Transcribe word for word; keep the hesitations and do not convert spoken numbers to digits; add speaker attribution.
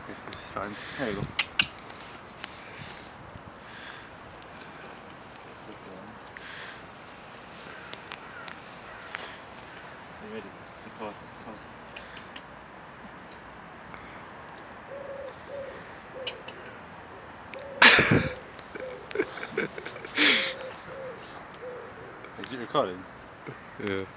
Speaker 1: If this is starting. There you go. You ready? Record. Record. Is it recording?
Speaker 2: Yeah.